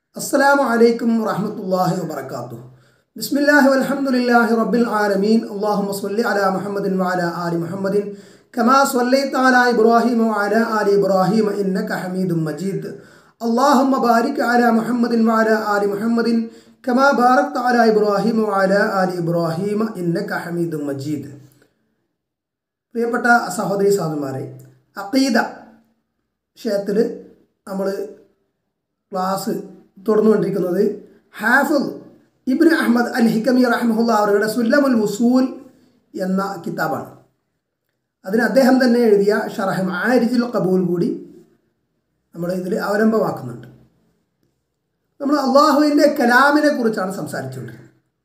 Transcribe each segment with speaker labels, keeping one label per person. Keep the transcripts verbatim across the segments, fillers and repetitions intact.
Speaker 1: السلام عليكم ورحمة الله وبركاته. بسم الله والحمد لله رب العالمين. اللهم صل على محمد وعلى آل محمد كما صليت على إبراهيم وعلى آل إبراهيم إنك حميد مجيد. اللهم بارك على محمد وعلى آل محمد كما باركت على إبراهيم وعلى آل إبراهيم إنك حميد مجيد. പ്രിയപ്പെട്ട സഹോദരി സഹോദരന്മാരെ, അഖീദ വിഷയത്തിൽ നമ്മൾ ക്ലാസ് തുടർന്നുകൊണ്ടിരിക്കുന്നത് Hafiz Ibn Ahmad Al Hakami റഹ്മഹുല്ലാ അവരുടെ സുല്ലമുൽ ഉസൂൽ എന്ന കിതാബാണ്. അതിന് അദ്ദേഹം തന്നെ എഴുതിയ ഷറഹ് മആരിജുൽ ഖബൂൽ കൂടി നമ്മൾ ഇതിൽ അവലംബമാക്കുന്നുണ്ട്. നമ്മൾ അള്ളാഹുവിൻ്റെ കലാമിനെ കുറിച്ചാണ് സംസാരിച്ചുകൊണ്ടിരുന്നത്.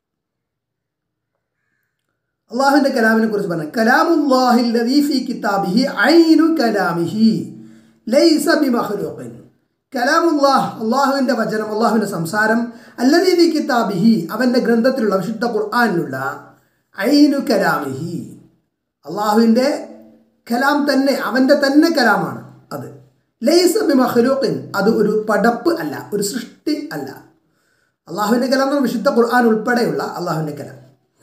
Speaker 1: അള്ളാഹുവിൻ്റെ കലാമിനെ കുറിച്ച് പറഞ്ഞ കലാമുല്ലാഹിൽ ലദീ ഫീ കിതാബിഹി ഐനു കലാമിഹി ലൈസ ബിമഖ്ലൂഖിൻ. കലാമുല്ലാഹ് അള്ളാഹുവിൻ്റെ വചനം, അള്ളാഹുവിൻ്റെ സംസാരം, അല്ലദീ ഫീ കിതാബിഹി അവൻ്റെ ഗ്രന്ഥത്തിലുള്ള വിശുദ്ധ ഖുർആനിലുള്ള ഐനു കലാമിഹി അള്ളാഹുവിൻ്റെ കലാം തന്നെ, അവൻ്റെ തന്നെ കലാമാണ് അത്. ലൈസ ബിമഖ്ലൂഖിൻ അത് ഒരു പടപ്പ് അല്ല, ഒരു സൃഷ്ടി അല്ല. അള്ളാഹുവിൻ്റെ കലാം എന്ന് വിശുദ്ധ ഖുർആൻ ഉൾപ്പെടെയുള്ള അള്ളാഹുവിൻ്റെ കലാം.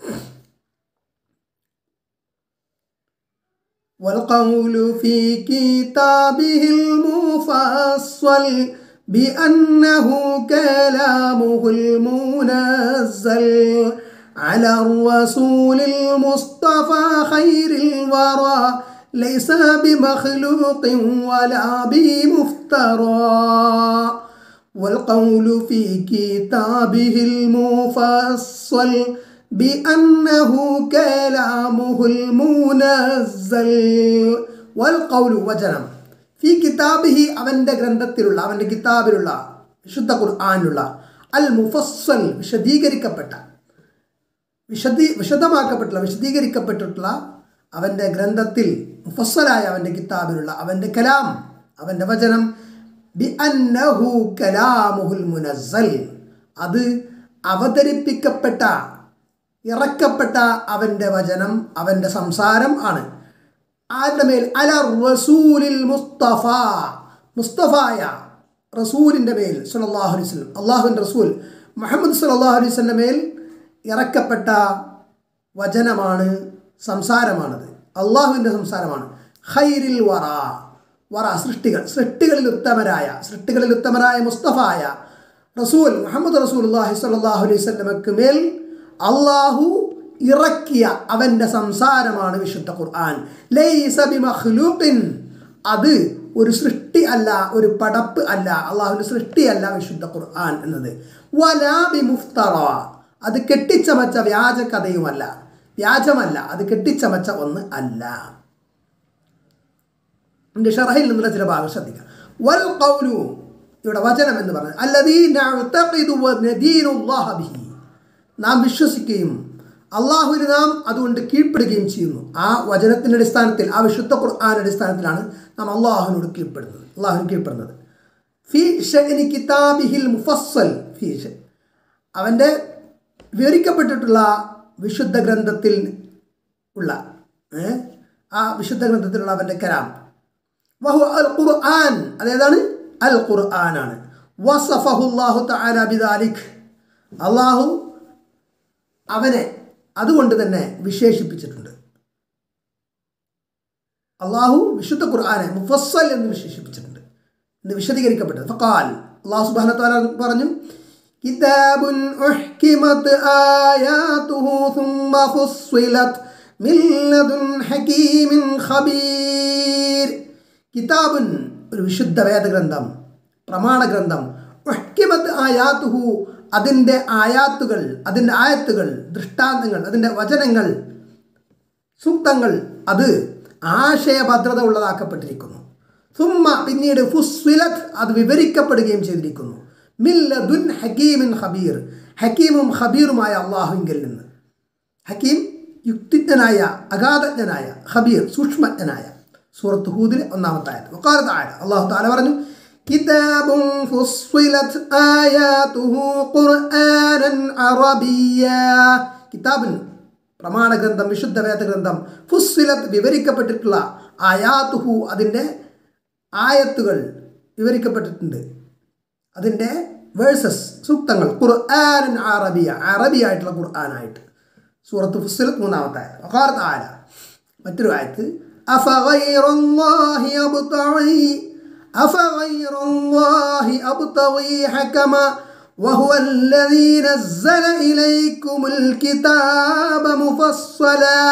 Speaker 1: والقول في كتابه المفصل بأنه كلامه المنزل على الرسول المصطفى خير الورى ليس بمخلوق ولا بمفترى. والقول في كتابه المفصل بأنه كلامه المنزل. والقول വചനം ഫി കിതാബിഹി അവൻ്റെ ഗ്രന്ഥത്തിലുള്ള, അവൻ്റെ കിതാബിലുള്ള, വിശുദ്ധ ഖുർആനിലുള്ള അൽ മുഫസ്സൽ വിശദീകരിക്കപ്പെട്ട, വിശദീ വിശദമാക്കപ്പെട്ടുള്ള വിശദീകരിക്കപ്പെട്ടിട്ടുള്ള അവൻ്റെ ഗ്രന്ഥത്തിൽ, മുഫസ്സലായ അവൻ്റെ കിതാബിലുള്ള അവൻ്റെ കലാം, അവൻ്റെ വചനം, ബി അന്നഹു കലാമുഹുൽ മുനസ്സൽ അത് അവതരിപ്പിക്കപ്പെട്ട, ഇറക്കപ്പെട്ട അവൻ്റെ വചനം, അവൻ്റെ സംസാരം ആണ്. ആരുടെ മേൽ? അല റസൂലിൽ മുസ്തഫ, മുസ്തഫായ റസൂലിൻ്റെ മേൽ, സല്ലല്ലാഹു അലൈഹി വസല്ലം, അള്ളാഹുവിൻ്റെ റസൂൽ മുഹമ്മദ് സല്ലല്ലാഹു അലൈഹി വസല്ലം മേൽ ഇറക്കപ്പെട്ട വചനമാണ്, സംസാരമാണത്, അള്ളാഹുവിൻ്റെ സംസാരമാണ്. ഖൈരിൽ വറ, വറ സൃഷ്ടികൾ, സൃഷ്ടികളിൽ ഉത്തമരായ, സൃഷ്ടികളിൽ ഉത്തമരായ മുസ്തഫായ റസൂൽ മുഹമ്മദ് റസൂലുള്ളാഹി സ്വല്ലല്ലാഹു അലൈഹി വസല്ലമക്ക് മേൽ അള്ളാഹു ഇറക്കിയ അവൻ്റെ സംസാരമാണ് വിശുദ്ധ ഖുർആൻ. ലൈസ ബിമഖ്ലൂഖിൻ അത് ഒരു സൃഷ്ടി അല്ല, ഒരു പടപ്പ് അല്ല, അള്ളാഹുവിൻ്റെ സൃഷ്ടിയല്ല വിശുദ്ധ ഖുർആൻ എന്നത്. വലാ ബിമുഫ്തറ അത് കെട്ടിച്ചമച്ച വ്യാജ കഥയുമല്ല, വ്യാജമല്ല, അത് കെട്ടിച്ചമച്ച ഒന്ന് അല്ല. എൻ്റെ ഷറഹിൽ നിന്നുള്ള ചില ഭാഗം ശ്രദ്ധിക്കുക. വൽ ഖൗലു ഇവിടെ വചനം എന്ന് പറഞ്ഞത് അല്ലദീ നഅ്തഖിദു വനദീനുല്ലാഹ ബിഹി നാം വിശ്വസിക്കുകയും അള്ളാഹുവിന് നാം അതുകൊണ്ട് കീഴ്പ്പെടുകയും ചെയ്യുന്നു. ആ വചനത്തിൻ്റെ അടിസ്ഥാനത്തിൽ, ആ വിശുദ്ധ ഖുർആന്റെ അടിസ്ഥാനത്തിലാണ് നാം അള്ളാഹുവിനോട് കീഴ്പ്പെടുന്നത്, അള്ളാഹുവിന് കീഴ്പ്പെടുന്നത്. ഫി ഷഅനി കിതാബിഹിൽ മുഫസ്സൽ ഫി ഷ അവൻ്റെ വിവരിക്കപ്പെട്ടിട്ടുള്ള വിശുദ്ധ ഗ്രന്ഥത്തിൽ ഉള്ള ആ വിശുദ്ധ ഗ്രന്ഥത്തിലുള്ള അവൻ്റെ കലാം. വഹു അൽ ഖുർആൻ അതേതാണ്? അൽ ഖുർആനാണ്. വസഫഹു അല്ലാഹു തആല ബിദാലിക് അള്ളാഹു അവനെ അതുകൊണ്ട് തന്നെ വിശേഷിപ്പിച്ചിട്ടുണ്ട്. അള്ളാഹു വിശുദ്ധ ഖുർആനെ മുഫസ്സൽ എന്ന് വിശേഷിപ്പിച്ചിട്ടുണ്ട്, എന്ന് വിശദീകരിക്കപ്പെട്ടത്. ഫഖാൽ അള്ളാഹു സുബ്ഹാനഹു വ തആല പറഞ്ഞു, കിതാബുൻ ഉഹ്കിമത് ആയാതുഹു സുമ്മ ഫുസ്സിലത് മിൻ ലദുൻ ഹകീമിൻ ഖബീർ. കിതാബുൻ ഒരു വിശുദ്ധ വേദഗ്രന്ഥം, പ്രമാണഗ്രന്ഥം. ഉഹ്കിമത് ആയാതുഹു അതിൻ്റെ ആയാത്തുകൾ, അതിൻ്റെ ആയത്തുകൾ, ദൃഷ്ടാന്തങ്ങൾ, അതിൻ്റെ വചനങ്ങൾ, സൂക്തങ്ങൾ അത് ആശയഭദ്രത ഉള്ളതാക്കപ്പെട്ടിരിക്കുന്നു. സുമ്മ പിന്നീട് ഫുസ്സിലത് അത് വിവരിക്കപ്പെടുകയും ചെയ്തിരിക്കുന്നു. മിൻ ലദുൻ ഹകീമിൻ ഖബീർ ഹക്കീമും ഖബീറുമായ അള്ളാഹുവിങ്കിൽ നിന്ന്. ഹക്കീം യുക്തിജ്ഞനായ, അഗാധജ്ഞനായ, ഖബീർ സൂക്ഷ്മജ്ഞനായ. സൂറത്ത് ഹൂദിലെ ഒന്നാമത്തെ ആയത്ത്. വഖാല തആല അല്ലാഹു തആല പറഞ്ഞു, കിതാബുൻ ഫുസ്സിലത് ആയാതുഹു ഖുർആനൻ അറബിയ്യ. കിതാബുൻ പ്രമാണഗ്രന്ഥം, വിശുദ്ധ വേദഗ്രന്ഥം. ഫുസ്സിലത് വിവരിക്കപ്പെട്ടിട്ടുള്ള, ആയാതുഹു അതിൻ്റെ ആയത്തുകൾ വിവരിക്കപ്പെട്ടിട്ടുണ്ട്, അതിൻ്റെ വേഴ്സസ് സൂക്തങ്ങൾ ഖുർആനൻ അറബിയ അറബിയായിട്ടുള്ള ഖുർആനായിട്ട് സൂറത്ത് ഫുസ്സിലത്ത് മൂന്നാമത്തെ ആയത്ത് വഖാല തആല മറ്റൊരു ആയത്ത് അഫഗൈറല്ലാഹി അബ്തഗി അഫഗൈറല്ലാഹി അബ്തഗി ഹകമ وهو الذي نزل إليكم الكتاب مفصلا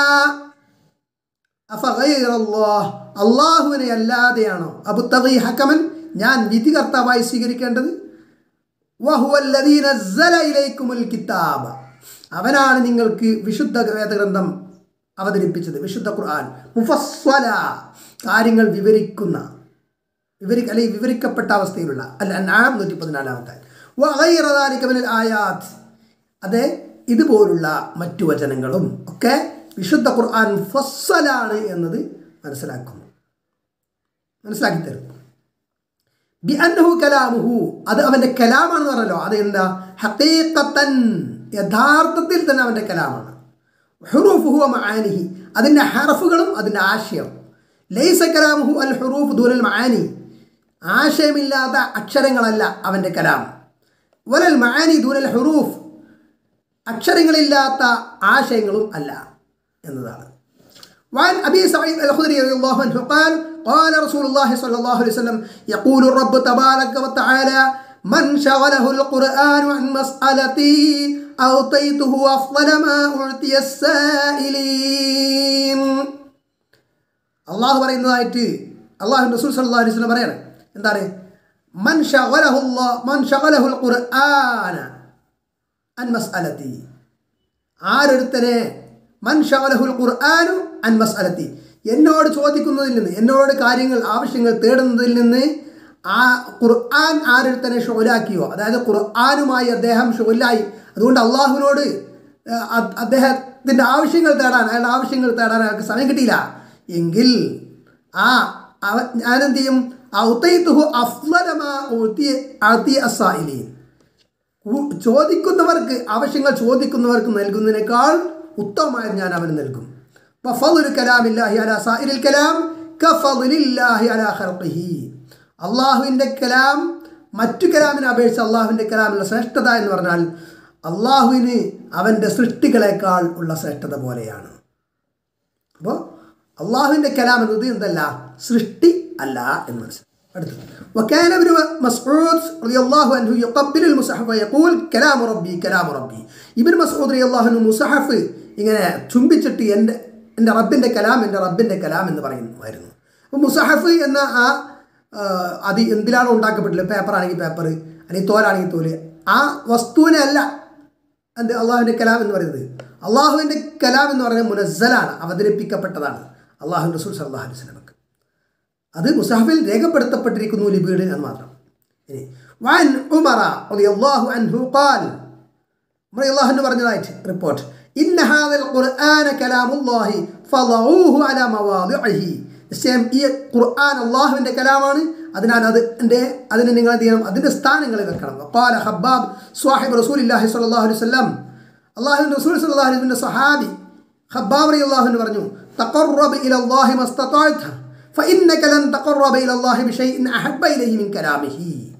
Speaker 1: أفغير الله അല്ലാഹുവിനെ അല്ലാതെയാണോ അബ്തഗി ഹകമൻ ഞാൻ വിധികർത്താവായി സ്വീകരിക്കേണ്ടത് വഹുവ الذي نزل إليكم الكتاب അവനാണ് നിങ്ങൾക്ക് വിശുദ്ധ വേദഗ്രന്ഥം അവതരിപ്പിച്ചത് വിശുദ്ധ ഖുർആൻ മുഫസ്സല കാര്യങ്ങൾ വിവരിക്കുന്ന വിവരി അല്ലെങ്കിൽ വിവരിക്കപ്പെട്ട അവസ്ഥയിലുള്ള അൽ അൻആം നൂറ്റി പതിനാലാമത്തെ വഗൈറ ദാലിക മിനൽ ആയാത്ത് അതെ ഇതുപോലുള്ള മറ്റു വചനങ്ങളും ഒക്കെ വിശുദ്ധ ഖുർആൻ മുഫസ്സലാണ് എന്നത് മനസ്സിലാക്കുന്നു മനസ്സിലാക്കി തരും ബി അന്നഹു കലാമുഹു അത് അവൻ്റെ കലാമാണെന്ന് പറഞ്ഞല്ലോ അത് എന്താ ഹഖീഖത്തൻ യഥാർത്ഥത്തിൽ തന്നെ അവൻ്റെ കലാമാണ് ഹുറൂഫുഹു വ മആനിഹി അതിൻ്റെ ഹർഫുകളും അതിൻ്റെ ആശയം ലൈസ കലാമുഹു അൽ ഹുറൂഫ് ദൂനൽ മആനി ആശയമില്ലാത്ത അക്ഷരങ്ങളല്ല അവൻ്റെ കലാം വലൽ മആനി ദൂനൽ ഹുറൂഫ് അക്ഷരങ്ങളില്ലാത്ത ആശയങ്ങളും അല്ല എന്നതാണ് وعن أبي سعيد الخدري رضي الله عنه قال قال رسول الله صلى الله عليه وسلم يقول الرب تبارك وتعالى من شغله القرآن عن مسألتي أعطيته أفضل ما أعطي السائلين الله പറയുന്നതായിട്ട് അല്ലാഹു റസൂൽ സല്ലല്ലാഹു അലൈഹി വസല്ലം പറയാണ് എന്താണ് من شغله الله من شغله القرآن عن مسألتي ആരൊരുത്തനെ മൻ ഷഗലഹുൽ ഖുർആനു അൻ മസ്അലത്തി എന്നോട് ചോദിക്കുന്നതിൽ നിന്ന് എന്നോട് കാര്യങ്ങൾ ആവശ്യങ്ങൾ തേടുന്നതിൽ നിന്ന് ആ ഖുർആൻ ആരൊരുത്തനെ ഷുഗലാക്കിയോ അതായത് ഖുർആനുമായി അദ്ദേഹം ഷുഗലായി അതുകൊണ്ട് അള്ളാഹുവിനോട് അദ്ദേഹത്തിൻ്റെ ആവശ്യങ്ങൾ തേടാൻ അയാളുടെ ആവശ്യങ്ങൾ തേടാൻ അയാൾക്ക് സമയം കിട്ടിയില്ല എങ്കിൽ ആ ഞാനെന്ത് ചെയ്യും ഔതൈതുഹു അഫ്ളല മാ ഉഅ്തിയ അഅ്തിയ അസ്സായിലീൻ ചോദിക്കുന്നവർക്ക് ആവശ്യങ്ങൾ ചോദിക്കുന്നവർക്ക് നൽകുന്നതിനേക്കാൾ ഉത്തമമായി ഞാൻ അവന് നൽകും വഫളു കലാമില്ലാഹി അലാ സായിരിൽ കലാം കഫളില്ലാഹി അലാ ഖൽഖിഹി അല്ലാഹുവിൻ്റെ കലാം മറ്റു കലാമിനെ അപേക്ഷിച്ച് അല്ലാഹുവിൻ്റെ കലാമിലുള്ള ശ്രേഷ്ഠത എന്ന് പറഞ്ഞാൽ അല്ലാഹുവിന് അവൻ്റെ സൃഷ്ടികളെക്കാൾ ഉള്ള ശ്രേഷ്ഠത പോലെയാണ് അപ്പോൾ അല്ലാഹുവിൻ്റെ കലാം എന്നത് എന്തല്ല സൃഷ്ടി അല്ല എന്ന് മനസ്സിലാക്കി അടുത്തത് وكان ابن مسعود رضي الله عنه يقبل المصحف ويقول كلام ربي كلام ربي ഇബ്നു മസ്ഊദ് റളിയല്ലാഹു അൻഹു മുസഹഫ് ഇങ്ങനെ ചുംബിച്ചിട്ട് എൻ്റെ എൻ്റെ റബ്ബിൻ്റെ കലാം എൻ്റെ റബ്ബിൻ്റെ കലാം എന്ന് പറയുമായിരുന്നു അപ്പോൾ മുസഹഫ് എന്ന ആ അത് എന്തിലാണോ ഉണ്ടാക്കപ്പെട്ടില്ല പേപ്പറാണെങ്കിൽ പേപ്പർ അല്ലെങ്കിൽ തോലാണെങ്കിൽ തോല് ആ വസ്തുവിനെ അല്ല എന്ത് അള്ളാഹുവിൻ്റെ കലാം എന്ന് പറയുന്നത് അള്ളാഹുവിൻ്റെ കലാം എന്ന് പറയുന്നത് മുനസ്സലാണ് അവതരിപ്പിക്കപ്പെട്ടതാണ് അള്ളാഹു റസൂൽ സല്ലല്ലാഹു അലൈഹി വസല്ലം അത് മുസഹഫിൽ രേഖപ്പെടുത്തപ്പെട്ടിരിക്കുന്നു ലിപികളിൽ എന്ന് മാത്രം ഇനി വഅൻ ഉമറ റളിയല്ലാഹു അൻഹു ഖാൽ ഉമർ റളിയല്ലാഹു അൻഹു പറഞ്ഞതായിട്ട് റിപ്പോർട്ട് ഇന്ന ഹാദൽ ഖുർആന കലാമുല്ലാഹി ഫളഊഹു അലാ മവാദിഇഹി നിശ്ചയം ഈ ഖുർആൻ അല്ലാഹുവിൻ്റെ കലാമാണ് അതിനാൽ അത് എൻ്റെ അതിനെ നിങ്ങൾ എന്ത് ചെയ്യണം അതിൻ്റെ സ്ഥാനങ്ങളിൽ വെക്കണം ഖാല ഹബ്ബാബ് സ്വാഹിബ് റസൂലില്ലാഹി സ്വല്ലല്ലാഹു അലൈഹി വസല്ലം അല്ലാഹുവിൻ്റെ റസൂൽ സ്വല്ലല്ലാഹു അലൈഹി വസല്ലം സ്വഹാബി ഹബ്ബാബ് റളിയല്ലാഹു അൻഹു പറഞ്ഞു തഖറബ് ഇലല്ലാഹി മസ്തതഅത فإنك لن تقرب إلى الله بشيء أحب إليه من كلامه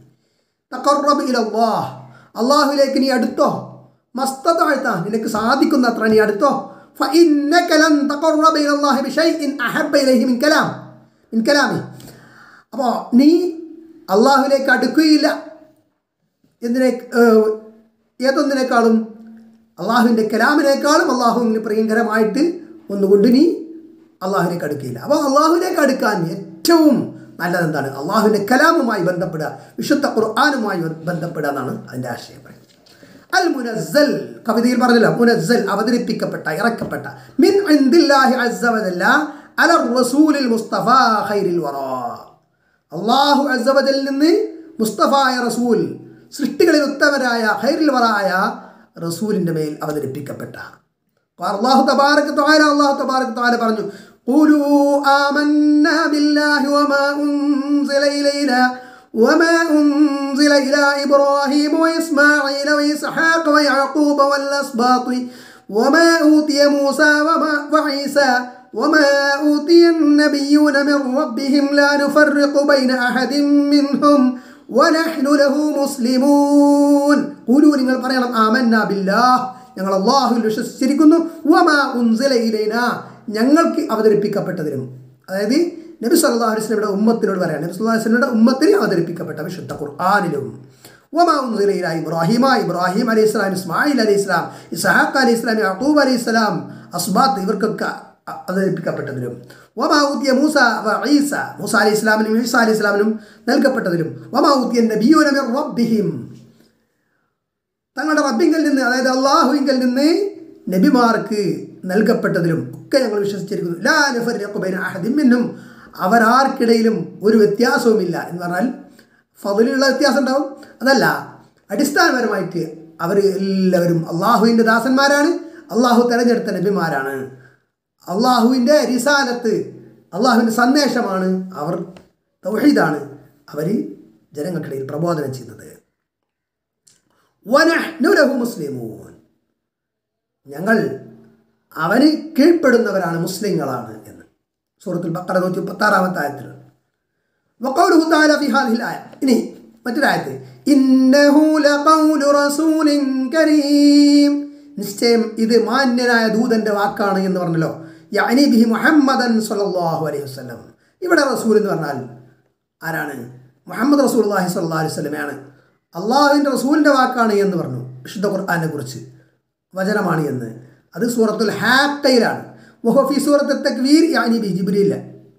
Speaker 1: تقرب إلى الله الله إليك ني أدتو ما استطعت لك صادق نطر ني أدتو فإنك لن تقرب إلى الله بشيء أحب إليه من كلام من كلامه അപ്പോൾ നീ അള്ളാഹുവിലേക്ക് അടുക്കുകയില്ല എന്തിനെ ഏതൊന്നിനേക്കാളും അള്ളാഹുവിൻ്റെ കലാമിനേക്കാളും അള്ളാഹുവിന് പ്രിയങ്കരമായിട്ട് ഒന്നുകൊണ്ട് നീ അള്ളാഹുവിലേക്ക് അടുക്കില്ല അപ്പോൾ അള്ളാഹുവിലേക്ക് അടുക്കാൻ ഏറ്റവും നല്ലത് എന്താണ് അള്ളാഹുവിൻ്റെ കലാമുമായി ബന്ധപ്പെടുക വിശുദ്ധ ഖുർആനുമായി ബന്ധപ്പെടുക എന്നാണ് അതിൻ്റെ ആശയം പറയുന്നത് അൽ മുനസ്സൽ കവിതയിൽ പറഞ്ഞല്ലോ മുനസ്സൽ അവതരിപ്പിക്കപ്പെട്ട ഇറക്കപ്പെട്ട മിൻ ഇൻദില്ലാഹി അസ്സ വജല്ല അല റസൂലിൽ മുസ്തഫ ഖൈറിൽ വറാ അള്ളാഹു അസ്സ വജൽ നിന്ന് മുസ്തഫായ റസൂൽ സൃഷ്ടികളിൽ ഉത്തമരായ ഖൈറിൽ വറായ റസൂലിൻ്റെ മേൽ അവതരിപ്പിക്കപ്പെട്ട അല്ലാഹു തബാറക വതആല അല്ലാഹു തബാറക വതആല പറഞ്ഞു ഖൂലൂ ആമന്നാ ബില്ലാഹി വമാ ഉൻസില ഇലൈനാ വമാ ഉൻസില ഇലാ ഇബ്രാഹീം വഇസ്മാഈല വഇസ്ഹാഖ വയഅഖൂബ വൽഅസ്ബാത്ത് വമാ ഊതിയ മൂസാ വമാ വഈസാ വമാ ഊതിയ النبيون من ربهم لا نفرق بين أحد منهم വനഹ്നു ലഹു മുസ്ലിമൂൻ. ഖൂലൂ നിങ്ങൾ പറയണം ആമന്നാ ബില്ലാഹ് ഞങ്ങൾ അല്ലാഹുവിൽ വിശ്വസിച്ചിരിക്കുന്നു, വമാ ഉൻസില ഇലൈനാ ഞങ്ങൾക്ക് അവതരിപ്പിക്കപ്പെട്ടതിലും. അതായത് നബി സല്ലല്ലാഹു അലൈഹി വസല്ലമയുടെ ഉമ്മത്തിനോട് പറയാം, നബി സല്ലല്ലാഹു അലൈഹി വസല്ലമയുടെ ഉമ്മത്തിന് അവതരിപ്പിക്കപ്പെട്ട വിശുദ്ധ ഖുർആനിലും. വമാ ഉൻസില ഇലാ ഇബ്രാഹിമ ഇബ്രാഹിം അലൈഹിസ്സലാം, ഇസ്മായിൽ അലൈഹിസ്സലാം, ഇസ്ഹാഖ് അലൈഹിസ്സലാം, യാഖൂബ് അലൈഹിസ്സലാം, അസ്ബാത്ത് ഇവർക്കൊക്കെ അവതരിപ്പിക്കപ്പെട്ടതിലും. വമാ ഊതിയ മൂസ വ ഈസ മൂസ അലൈഹിസ്സലാമിനും ഈസ അലൈഹിസ്സലാമിനും നൽകപ്പെട്ടതിലും. വമാ ഊതിയ നബിയ്യൂന മിർ റബ്ബിഹിം തങ്ങളുടെ റബ്ബിങ്കിൽ നിന്ന്, അതായത് അള്ളാഹുവിങ്കിൽ നിന്ന് നബിമാർക്ക് നൽകപ്പെട്ടതിലും ഒക്കെ ഞങ്ങൾ വിശ്വസിച്ചിരിക്കുന്നു. ലാ നഫർരിഖു ബൈന അഹദിൻ മിൻഹും അവരാർക്കിടയിലും ഒരു വ്യത്യാസവുമില്ല എന്ന് പറഞ്ഞാൽ ഫളിലുള്ള വ്യത്യാസം ഉണ്ടാവും, അതല്ല അടിസ്ഥാനപരമായിട്ട് അവർ എല്ലാവരും അള്ളാഹുവിൻ്റെ ദാസന്മാരാണ്, അള്ളാഹു തിരഞ്ഞെടുത്ത നബിമാരാണ്, അള്ളാഹുവിൻ്റെ റിസാലത്ത് അള്ളാഹുവിൻ്റെ സന്ദേശമാണ്, അവർ തൗഹീദാണ് അവർ ജനങ്ങൾക്കിടയിൽ പ്രബോധനം ചെയ്യുന്നത്. വനഹ്നു ലഹു മുസ്ലിമൂൻ ഞങ്ങൾ അവന് കീഴ്പ്പെടുന്നവരാണ്, മുസ്ലിങ്ങളാണ് എന്ന് സൂറത്തുൽ ബഖറ നൂറ്റി മുപ്പത്തി ആറാമത്തെ ആയത്തിൽ. വഖൗലുഹു തആല ഫി ഹാദിഹിൽ ആയ ഇനി മറ്റൊരായത്ത് ഇന്നഹു ലഖൗലു റസൂലിൻ കരീം നിശ്ചയം ഇത് മാന്യനായ ദൂതൻ്റെ വാക്കാണ് എന്ന് പറഞ്ഞല്ലോ. യഅനി ബിഹി മുഹമ്മദൻ സ്വല്ലല്ലാഹു അലൈഹി വസല്ലം. ഇവിടെ റസൂൽ എന്ന് പറഞ്ഞാൽ ആരാണ്? മുഹമ്മദ് റസൂലുള്ളാഹി സ്വല്ലല്ലാഹു അലൈഹി വസല്ലമയാണ്. അള്ളാഹുവിൻ്റെ റസൂലിൻ്റെ വാക്കാണ് എന്ന് പറഞ്ഞു വിശുദ്ധ ഖുർആനെ കുറിച്ച്, വചനമാണ് എന്ന്. അത് സൂറത്തുൽ ഹാഖയിലാണ്. വഹു ഫീ സൂറത്ത് തക്വീർ യഅനി ബി ജിബ്രീൽ.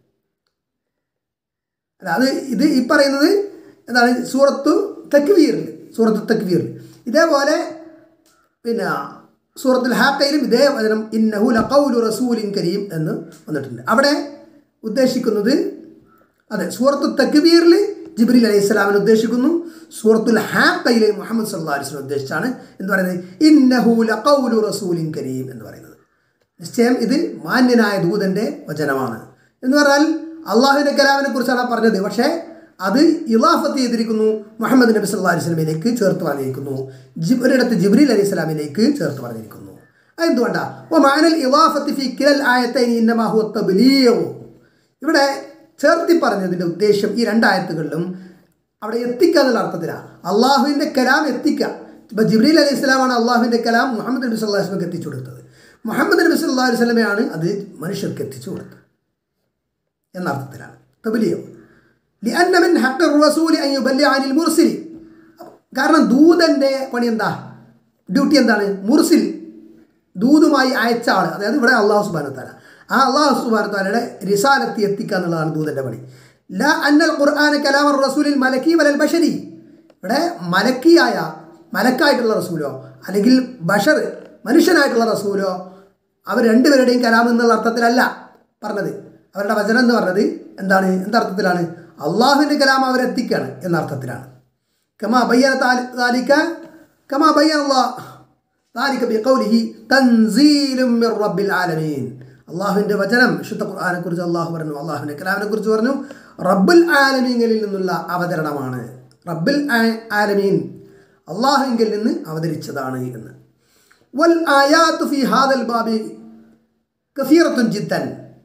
Speaker 1: അല്ല, അത് ഇത് ഈ പറയുന്നത് എന്താണ്? സൂറത്തു തക്വീറിൽ, സൂറത്തു തക്വീറിൽ. ഇതേപോലെ പിന്നെ സൂറത്തുൽ ഹാഖയിലും ഇതേ വചനം ഇന്നഹു ലഖൗലു റസൂലിൻ കരീം എന്ന് വന്നിട്ടുണ്ട്. അവിടെ ഉദ്ദേശിക്കുന്നത് അതെ സൂറത്തു തക്വീറിൽ ജിബ്രീൽ അലൈഹി സ്വലാമിനെ ഉദ്ദേശിക്കുന്നു, സൂറത്തുൽ ഹാഖയിൽ മുഹമ്മദ് സല്ലല്ലാഹു അലൈഹി വസല്ലം ഉദ്ദേശിച്ചാണ് എന്ന് പറയുന്നത് ഇന്നഹു ലഖൗലു റസൂലിൻ കരീം എന്ന് പറയുന്നത്. നിശ്ചയം ഇത് മാന്യനായ ദൂതൻ്റെ വചനമാണ് എന്ന് പറഞ്ഞാൽ അള്ളാഹുവിൻ്റെ കലാമിനെ കുറിച്ചാണ് പറഞ്ഞത്. പക്ഷേ അത് ഇളാഫത്ത് ചെയ്തിരിക്കുന്നു, മുഹമ്മദ് നബി സല്ലല്ലാഹു അലൈഹി വസല്ലമയിലേക്ക് ചേർത്ത് പറഞ്ഞിരിക്കുന്നു, ജിബ് ഒരിടത്ത് ജിബ്രീൽ അലൈഹി സ്വലാമിലേക്ക് ചേർത്ത് പറഞ്ഞിരിക്കുന്നു. അതെന്തുകൊണ്ടാണ്? വമഅനൽ ഇളാഫത്തി ഫീ കിലൽ ആയത്തൈനി ഇന്നമാ ഹുവ തബ്ലീഗ്. ഇവിടെ ചേർത്തി പറഞ്ഞതിൻ്റെ ഉദ്ദേശം ഈ രണ്ടായത്തുകളിലും അവിടെ എത്തിക്കുക എന്നുള്ള അർത്ഥത്തിലാണ്. അള്ളാഹുവിൻ്റെ കലാം എത്തിക്കുക. ഇപ്പോൾ ജിബ്രീൽ അലൈഹി സ്വലാമാണ് അള്ളാഹുവിൻ്റെ കലാം മുഹമ്മദ് നബി സല്ലല്ലാഹു അലൈഹി വസല്ലമക്ക് എത്തിച്ചു കൊടുത്തത്. മുഹമ്മദ് നബി സല്ലല്ലാഹു അലൈഹി വസല്ലമയാണ് അത് മനുഷ്യർക്ക് എത്തിച്ചു കൊടുത്തത് എന്നർത്ഥത്തിലാണ് തബ്ലീഗ്. ലിഅന്ന മിൻ ഹഖ്ഖി റസൂലി അൻ യുബല്ലിഗ അനിൽ മുർസിൽ. കാരണം ദൂതൻ്റെ പണി എന്താ? ഡ്യൂട്ടി എന്താണ്? മുർസിൽ ദൂതുമായി അയച്ച ആൾ, അതായത് ഇവിടെ അള്ളാഹു സുബ്ഹാനഹു വ തആല, ആ അള്ളാഹു സുബ്ഹാനഹു വ തആലയുടെ റിസാലത്ത് എത്തിക്കുക എന്നുള്ളതാണ് ദൂതൻ്റെ പണി. ലാ അന്നൽ ഖുർആന കലാമർ റസൂലിൽ മലക്കി വലൽ ബശരി. ഇവിടെ മലക്കിയായ മലക്കായിട്ടുള്ള റസൂലോ അല്ലെങ്കിൽ ബഷർ മനുഷ്യനായിട്ടുള്ള റസൂലോ അവർ രണ്ടുപേരുടെയും കലാം എന്നുള്ള അർത്ഥത്തിലല്ല പറഞ്ഞത്. അവരുടെ വചനം എന്ന് പറഞ്ഞത് എന്താണ്? എന്തർത്ഥത്തിലാണ്? അള്ളാഹുവിൻ്റെ കലാം അവരെത്തിക്കുകയാണ് എന്ന അർത്ഥത്തിലാണ്. കമാ ബയ്യന താലിക കമാ ബയ്യന അല്ലാഹ് താലിക ബിഖൗലിഹി തൻസീലും മിർ റബ്ബിൽ ആലമീൻ. അള്ളാഹുവിൻ്റെ വചനം വിശുദ്ധ ഖുർആനെ കുറിച്ച് അള്ളാഹു പറഞ്ഞു, അള്ളാഹുവിൻ്റെ കലാമിനെ കുറിച്ച് പറഞ്ഞു റബ്ബുൽ ആലമീനിൽ നിന്നുള്ള അവതരണമാണ്. റബ്ബുൽ ആലമീൻ അള്ളാഹുവിങ്കിൽ നിന്ന് അവതരിച്ചതാണ് എന്ന്. വൽ ആയാത്തു ഫീ ഹാദൽ ബാബി കസീറത്തുൻ ജിദ്ദൻ.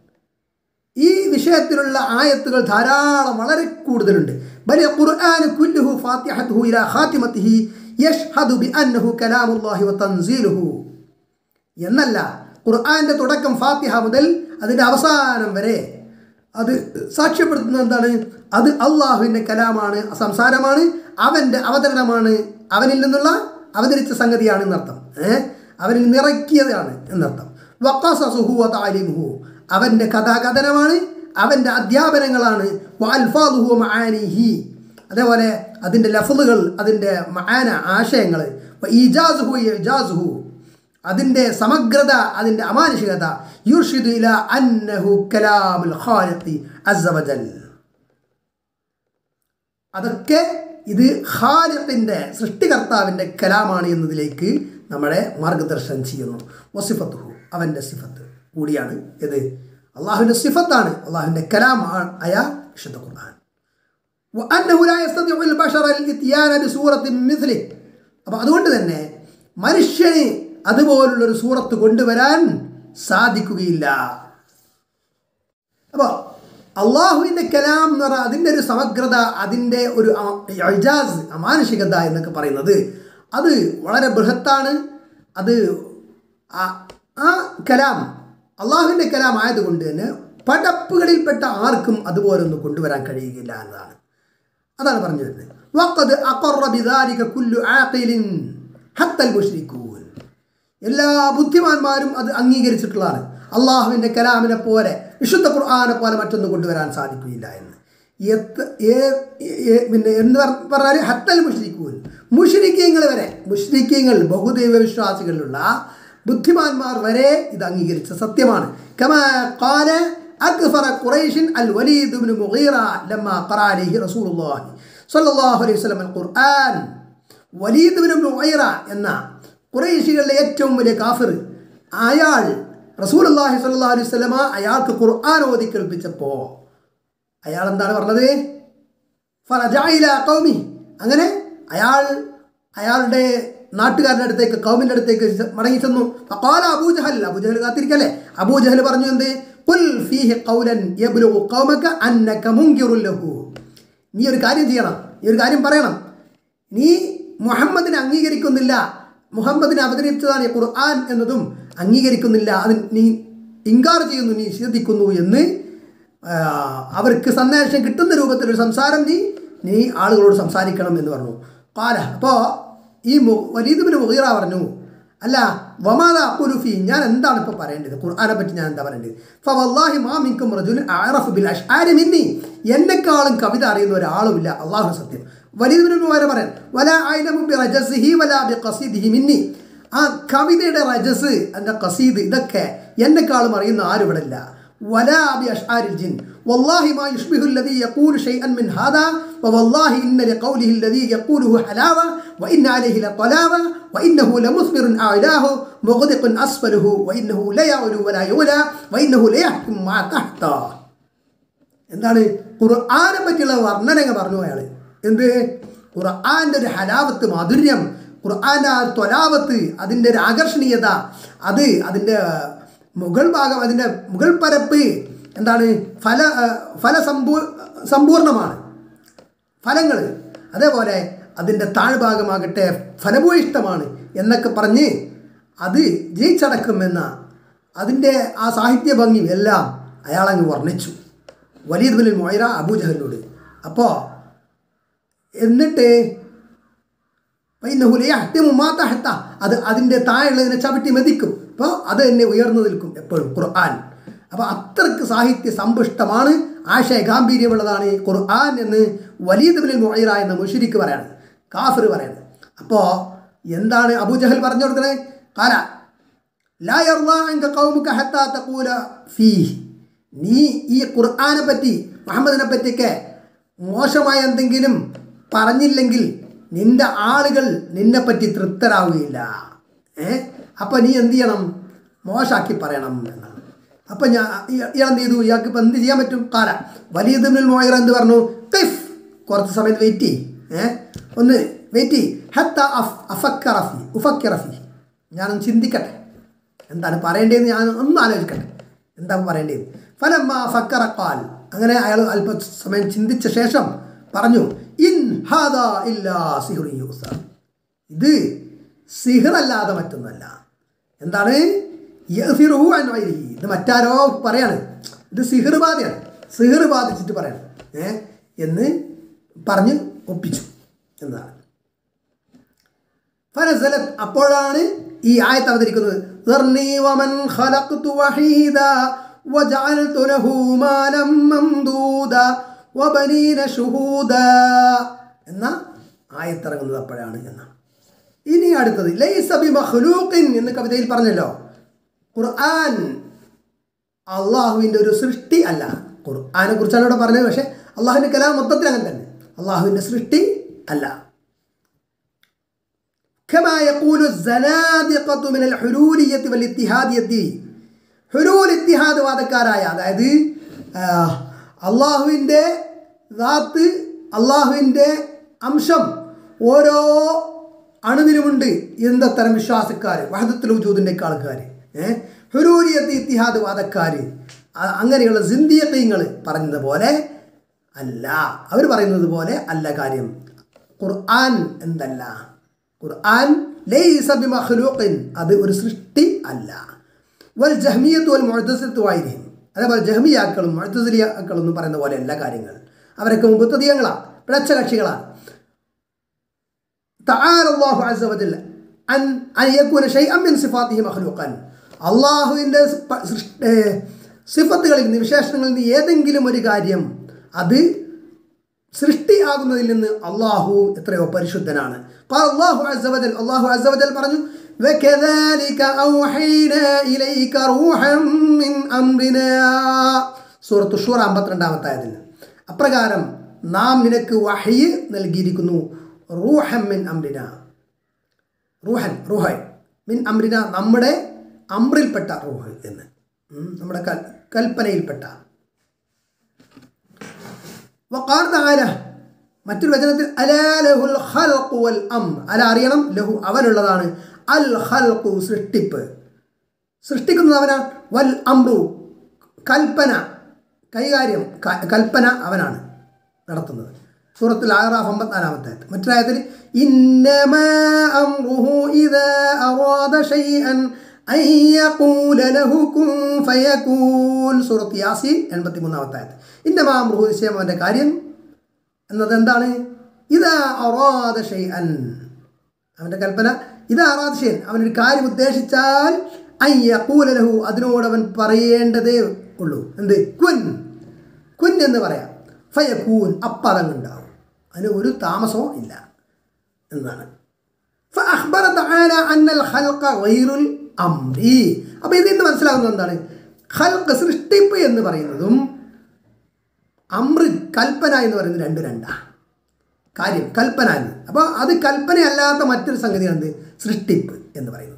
Speaker 1: ഈ വിഷയത്തിലുള്ള ആയത്തുകൾ ധാരാളം, വളരെ കൂടുതലുണ്ട്. ബൽ ഖുർആനു കുല്ലുഹു ഫാത്തിഹത്തുഹു ഇലാ ഖാതിമതിഹി യഷ്ഹദു ബിഅന്നഹു കലാമുല്ലാഹി വതൻസീലുഹു. എന്നല്ല, ഖുർആൻ്റെ തുടക്കം ഫാത്തിഹ മുതൽ അതിൻ്റെ അവസാനം വരെ അത് സാക്ഷ്യപ്പെടുത്തുന്നത് എന്താണ്? അത് അള്ളാഹുവിൻ്റെ കലാമാണ്, സംസാരമാണ്, അവൻ്റെ അവതരണമാണ്, അവനിൽ നിന്നുള്ള അവതരിച്ച സംഗതിയാണ് എന്നർത്ഥം. ഏഹ് അവനിൽ നിറക്കിയതാണ് എന്നർത്ഥം. വഖസസുഹു വതഅലീമുഹു അവൻ്റെ കഥാകഥനമാണ്, അവൻ്റെ അധ്യാപനങ്ങളാണ്. വഅൽഫാദുഹു വമആനിഹി അതേപോലെ അതിൻ്റെ ലഫ്ളുകൾ, അതിൻ്റെ മആന ആശയങ്ങൾ. വഇജാസുഹു ഇജാസുഹു അതിൻ്റെ സമഗ്രത, അതിൻ്റെ അമാനുഷികത. യുർഷിദു ഇലാ അന്നഹു കലാമുൽ ഖാലിഖി അസ്സ വജൽ. അതൊക്കെ ഇത് ഖാലിഖിൻ്റെ സൃഷ്ടികർത്താവിൻ്റെ കലാമാണ് എന്നതിലേക്ക് നമ്മളെ മാർഗദർശനം ചെയ്യുന്നു. വസിഫത്തുഹു അവൻ്റെ സിഫത്ത് കൂടിയാണ്. ഇത് അള്ളാഹുവിൻ്റെ സിഫത്താണ്, അള്ളാഹുവിൻ്റെ കലാം ആയ വിശുദ്ധ ഖുർആൻ. വഅന്നഹു ലാ യസ്തതിഉൽ ബശറ അൽ-ഇത്യാന ബിസൂറത്തിൻ മിസ്ലിഹി. അപ്പോൾ അതുകൊണ്ട് തന്നെ മനുഷ്യന് അതുപോലുള്ളൊരു സൂറത്ത് കൊണ്ടുവരാൻ സാധിക്കുകയില്ല. അപ്പോൾ അള്ളാഹുവിൻ്റെ കലാം എന്ന് പറഞ്ഞാൽ അതിൻ്റെ ഒരു സമഗ്രത, അതിൻ്റെ ഒരു ഇജാസ്, അമാനുഷികത എന്നൊക്കെ പറയുന്നത് അത് വളരെ ബൃഹത്താണ്. അത് ആ കലാം അള്ളാഹുവിൻ്റെ കലാം ആയതുകൊണ്ട് തന്നെ പടപ്പുകളിൽപ്പെട്ട ആർക്കും അതുപോലെ ഒന്നും കൊണ്ടുവരാൻ കഴിയുകയില്ല എന്നതാണ്. അതാണ് പറഞ്ഞു വരുന്നത്. വഖദ് അഖറ ബിദാലിക കുല്ലു ആഖിലിൻ ഹത്തൽ മുശ്രികൂൻ. എല്ലാ ബുദ്ധിമാന്മാരും അത് അംഗീകരിച്ചിട്ടുള്ളതാണ്. അള്ളാഹുവിൻ്റെ കലാമിനെ പോലെ വിശുദ്ധ ഖുർആനെ പോലെ മറ്റൊന്നും കൊണ്ടുവരാൻ സാധിക്കുകയില്ല എന്ന്. പിന്നെ എന്ന് പറഞ്ഞാൽ ഹത്തൽ മുശ്രികൂൻ, മുശ്രിക്കീങ്ങൾ വരെ, മുശ്രിക്കീങ്ങൾ ബഹുദൈവ വിശ്വാസികളിലുള്ള ബുദ്ധിമാന്മാർ വരെ ഇത് അംഗീകരിച്ച സത്യമാണ്. കമാ ഖാല അക്ഫറ ഖുറൈശിൻ അൽ വലീദ് ഇബ്നു മുഗീറ ലമ്മാ ഖറഅ അലൈഹി റസൂലുള്ളാഹി സ്വല്ലല്ലാഹു അലൈഹി വസല്ലം അൽ ഖുർആൻ. വലീദ് ഇബ്നു മുഗീറ എന്ന ഖുറൈശികളിലെ ഏറ്റവും വലിയ കാഫിർ, അയാൾ റസൂലുള്ളാഹി സ്വല്ലല്ലാഹു അലൈഹി വസല്ലമ അയാൾക്ക് ഖുർആൻ ഓതി കേൾപ്പിച്ചപ്പോൾ അയാൾ എന്താണ് പറഞ്ഞത്? ഫറജഅ ഇലാ ഖൗമി. അങ്ങനെ അയാൾ അയാളുടെ നാട്ടുകാരുടെ അടുത്തേക്ക്, കൗമിൻ്റെ അടുത്തേക്ക് മടങ്ങി ചെന്നു. ഫഖാല അബൂജഹൽ, അബൂജഹൽ കാത്തിരിക്കല്ലേ, അബൂജഹൽ പറഞ്ഞു എന്ത്? ഖുൽ ഫീഹി ഖൗലൻ യബ്ലുഗു ഖൗമക അന്നക മുൻകിറുൻ ലഹു. നീ ഒരു കാര്യം ചെയ്യണം, നീ ഒരു കാര്യം പറയണം. നീ മുഹമ്മദിനെ അംഗീകരിക്കുന്നില്ല, മുഹമ്മദിനെ അവതരിപ്പിച്ചതാണ് ഈ ഖുർആൻ എന്നതും അംഗീകരിക്കുന്നില്ല, അത് നീ ഇൻകാർ ചെയ്യുന്നു, നീ നിഷേധിക്കുന്നു എന്ന് അവർക്ക് സന്ദേശം കിട്ടുന്ന രൂപത്തിലൊരു സംസാരം നീ നീ ആളുകളോട് സംസാരിക്കണം എന്ന് പറഞ്ഞു. ഖാല, അപ്പോൾ ഈ വലീദ് ഇബ്നു മുഗീറ പറഞ്ഞു, അല്ല വമാദാ അഖൂലു ഫീ, ഞാൻ എന്താണ് ഇപ്പോൾ പറയേണ്ടത്, ഖുർആനെ പറ്റി ഞാൻ എന്താ പറയേണ്ടത്? ഫവല്ലാഹി മാ മിൻകും റജുലുൻ അഅറഫു ബിൽ അശ്ആരി മിന്നി, എന്നെക്കാളും കവിത അറിയുന്ന ഒരാളുമില്ല, അല്ലാഹു സത്യം. വലീദ് ഇബ്നു മുഗീറ പറയാൻ, വലാ അഅലമു ബി റജസിഹി വലാ ബി ഖസീദിഹി മിന്നി, ആ കവിതയുടെ റജസ്, അതിൻ്റെ ഖസീദ്, ഇതൊക്കെ എന്നെക്കാളും അറിയുന്ന ആരും ഇവിടെ ഇല്ല. വലാ ബി അശ്ആരിൽ ജിൻ വല്ലാഹി മാ യുഷ്ബിഹു അല്ലദീ യഖൂലു ഷൈഅൻ മിൻ ഹാദാ വവല്ലാഹി ഇന്ന ലിഖൗലിഹി അല്ലദീ യഖൂലുഹു ഹലാവ വഇന്ന അലൈഹി ലഖലാവ വഇന്നഹു ലമുസ്ബിറുൻ അഅലാഹു മുഗ്ദിഖുൻ അസ്ഫലുഹു വഇന്നഹു ലയഉലു വലാ യുലാ വഇന്നഹു ലയഹ്കും മാ തഹ്ത. എന്താണ് ഖുർആനെ പറ്റിയുള്ള വർണ്ണനങ്ങൾ പറഞ്ഞു അയാൾ. എന്ത്? ഖുർആൻ്റെ ഒരു ഹലാവത്ത്, മാധുര്യം, ഖുർആൻ്റെ ആ ത്വലാവത്ത്, അതിൻ്റെ ഒരു ആകർഷണീയത, അത് അതിൻ്റെ മുകൾ ഭാഗം, അതിൻ്റെ മുകൾ പരപ്പ് എന്താണ്, ഫല ഫലസമ്പൂ സമ്പൂർണമാണ് ഫലങ്ങൾ, അതേപോലെ അതിൻ്റെ താഴ്ഭാഗമാകട്ടെ ഫലഭൂയിഷ്ടമാണ് എന്നൊക്കെ പറഞ്ഞ് അത് ജയിച്ചടക്കുമെന്ന അതിൻ്റെ ആ സാഹിത്യ ഭംഗി എല്ലാം അയാളങ്ങ് വർണ്ണിച്ചു വലീദ് ഇബ്നുൽ മുഗീറ അബൂജഹലിനോട്. അപ്പോൾ എന്നിട്ട് അത് അതിൻ്റെ താഴെയുള്ളതിനെ ചവിട്ടി മെതിക്കും. അപ്പോൾ അത് തന്നെ ഉയർന്നു നിൽക്കും എപ്പോഴും ഖുർആൻ. അപ്പോൾ അത്രയ്ക്ക് സാഹിത്യ സമ്പുഷ്ടമാണ്, ആശയ ഗാംഭീര്യമുള്ളതാണ് ഈ ഖുർആൻ എന്ന് വലീദ് ഇബ്നുൽ മുഗീറ എന്ന മുശ്രിക്ക് പറയാണ്, കാഫിർ പറയാണ്. അപ്പോൾ എന്താണ് അബൂജഹൽ പറഞ്ഞു കൊടുക്കുന്നത്? ഖാല ലാ യർളാ അൻക ഖൗമുക ഹത്താ തഖൂല ഫീഹി, നീ ഈ ഖുർആനെ പറ്റി, മുഹമ്മദിനെ പറ്റിയൊക്കെ മോശമായ എന്തെങ്കിലും പറഞ്ഞില്ലെങ്കിൽ നിൻ്റെ ആളുകൾ നിന്നെപ്പറ്റി തൃപ്തരാവുകയില്ല. ഏ അപ്പം നീ എന്ത് ചെയ്യണം? മോശമാക്കി പറയണം എന്നാണ്. അപ്പം ഞാൻ ഇയാൾ എന്ത് ചെയ്തു? ഇയാൾക്ക് ഇപ്പം എന്ത് ചെയ്യാൻ പറ്റും? കാല വലീദ് ഇബ്നുൽ മുഗീറ എന്ത് പറഞ്ഞു? ഖിഫ്, കുറച്ച് സമയത്ത് വെയിറ്റ് ചെയ്യ്, ഏ ഒന്ന് വെയിറ്റ് ചെയ്യ്. ഹത്ത അഫ് അഫക്കറഫി ഉഫക്കിറഫി, ഞാനൊന്ന് ചിന്തിക്കട്ടെ, എന്താണ് പറയേണ്ടതെന്ന് ഞാൻ ഒന്ന് ആലോചിക്കട്ടെ, എന്താ പറയേണ്ടത്. ഫലമ്മ ഫക്കറ ഖാൽ, അങ്ങനെ അയാൾ അല്പസമയം ചിന്തിച്ച ശേഷം പറഞ്ഞു, ഇൻ ഹാദാ ഇല്ലാ സിഹ്റുൻ യൂസർ, ഇത് സിഹ്റല്ലാതെ മറ്റൊന്നല്ല. എന്താണ്? യഗ്ഫിറുഹു അൻ ഗൈരിഹി, ഇത് മറ്റാരോ പറയാണ്, ഇത് സിഹ്ർ ബാധയാണ്, സിഹ്ർ ബാധിച്ചിട്ട് പറയണം ഏ എന്ന് പറഞ്ഞ് ഒപ്പിച്ചു എന്നതാണ്. ഫനസലത്ത്, അപ്പോഴാണ് ഈ ആയത്ത് അവതരിക്കുന്നത്. ദർനി വമൻ ഖലഖ്തു വഹീദാ വജഅൽതു ലഹു മാലം മംദൂദാ വബനീന ശുഹൂദാ എന്ന ആയത്തിറങ്ങുന്നത് അപ്പോഴാണ് എന്നാണ്. ഇനി അടുത്തത് ലൈസ ബിമഖ്ലൂഖിൻ എന്ന് കവിതയിൽ പറഞ്ഞല്ലോ. ഖുർആൻ അള്ളാഹുവിൻ്റെ ഒരു സൃഷ്ടി അല്ല. ഖുർആനെ കുറിച്ചാണ് ഇവിടെ പറഞ്ഞത്, പക്ഷേ അള്ളാഹുവിൻ്റെ കലാം മൊത്തത്തിൽ അങ്ങനെ തന്നെ, അള്ളാഹുവിൻ്റെ സൃഷ്ടി അല്ല. كما يقول الزنادقة من الحلولية والاتحادية, ഹുലൂൽ ഇത്തിഹാദ് വാദക്കാരായ, അതായത് അള്ളാഹുവിൻ്റെ ദാത്ത്, അള്ളാഹുവിൻ്റെ അംശം ഓരോ അണുവിലുമുണ്ട് എന്ന തരം വിശ്വാസക്കാർ, വഹദത്തുൽ വജൂദിൻ്റെ ആൾക്കാർ, ഏഹ് ഹുലൂലിയത്ത് ഇത്തിഹാദ് വാദക്കാർ, അങ്ങനെയുള്ള സിന്ദീഖീങ്ങൾ പറഞ്ഞതുപോലെ അല്ല. അവർ പറയുന്നത് പോലെ അല്ല കാര്യം. ഖുർആൻ എന്തല്ല, ഖുർആൻ ലൈസ ബിമഖ്ലൂഖിൻ, അത് ഒരു സൃഷ്ടി അല്ല. വൽ ജഹ്മിയ്യത്തു വൽ മുഅ്തസിലത്തു വൈരിഹിം, അതേപോലെ ജഹ്മിയാക്കളും മുഅ്തസിലിയാക്കളും എന്ന് പറയുന്ന പോലെ എല്ലാ കാര്യങ്ങൾ അവരൊക്കെ മുബത്തദിയങ്ങളാണ്, പിഴച്ച കക്ഷികളാണ്. തആല അല്ലാഹു അസ്സ വജല്ല അൻ അൻ യകൂന ശൈഅൻ മിൻ സിഫാത്തിഹി മഖ്ലൂഖൻ, അല്ലാഹുവിൻ്റെ സിഫത്തുകളിൽ നിന്ന് വിശേഷണങ്ങളിൽ നിന്ന് ഏതെങ്കിലും ഒരു കാര്യം അത് സൃഷ്ടി ആകുന്നതിൽ നിന്ന് അല്ലാഹു എത്രയോ പരിശുദ്ധനാണ്. അല്ലാഹു അസ്സ വജൽ അല്ലാഹു അസ്സ വജൽ പറഞ്ഞു വകദാലിക ഔഹൈനാ ഇലൈക റൂഹൻ മിൻ അംറിനാ, സൂറത്തു ശൂറ അമ്പത്തിരണ്ടാമത്തെ ആയത്തിൽ. അപ്രകാരം നാം നിനക്ക് വഹ്യ് നൽകിയിരിക്കുന്നു. റൂഹൻ മിൻ അംറിനാ, റൂഹൻ റൂഹൻ മിൻ അംറിനാ, നമ്മുടെ അമ്രിൽപ്പെട്ട റൂഹ് എന്ന്, നമ്മുടെ കൽപ്പനയിൽപ്പെട്ട. വഖാല തആല, മറ്റൊരു വചനത്തിൽ അലാ ലഹുൽ ഖൽഖു വൽ അംർ, അല അറിയണം, ലഹു അവനുള്ളതാണ്, അൽ ഖൽഖു സൃഷ്ടിപ്പ്, സൃഷ്ടിക്കുന്നത് അവനാണ്, വൽ അംറു കൽപ്പന കൈകാര്യം കൽപ്പന അവനാണ് നടത്തുന്നത്. സൂറത്തുൽ അഅറാഫ് അമ്പത്തിനാലാമത്തെ ആയത്ത്. മറ്റൊരായത്തിൽ ഇന്നമാ അംറുഹു ഇദാ അറാദ ശൈഅൻ അൻ യഖൂല ലഹു കുൻ ഫയകൂൻ, സൂറത്ത് യാസീൻ എൺപത്തിമൂന്നാമത്തെ ആയത്ത്. ഇന്നമാ അംറുഹു, നിശ്ചയം അവൻ്റെ കാര്യം എന്നത് എന്താണ്, ഇദാ അറാദ ശൈഅൻ, അവൻ്റെ കൽപ്പന, ഇദാ അറാദ ശൈഅൻ, അവനൊരു കാര്യം ഉദ്ദേശിച്ചാൽ, അൻ യഖൂല ലഹു, അതിനോട് അവൻ പറയേണ്ടതേ ഉള്ളൂ, എന്ത്, കുൻ കുൻ എന്ന് പറയാം, ഫയകൂൻ അപ്പതങ്ങുണ്ടാവും, അതിന് ഒരു താമസവും ഇല്ല എന്നാണ്. ഫഅഖ്ബറ തആല അന്നൽ ഖൽഖ ഗൈറുൽ അംരി, അപ്പോൾ ഇതിൽ നിന്ന് മനസ്സിലാകുന്നത് എന്താണ്, ഖൽഖ് സൃഷ്ടിപ്പ് എന്ന് പറയുന്നതും അമ്ര കൽപ്പന എന്ന് പറയുന്നത് രണ്ട് രണ്ടാ കാര്യം. കൽപ്പന എന്ന്, അപ്പോൾ അത് കൽപ്പനയല്ലാത്ത മറ്റൊരു സംഗതിയാണ് എന്ത്, സൃഷ്ടിപ്പ് എന്ന് പറയുന്നത്.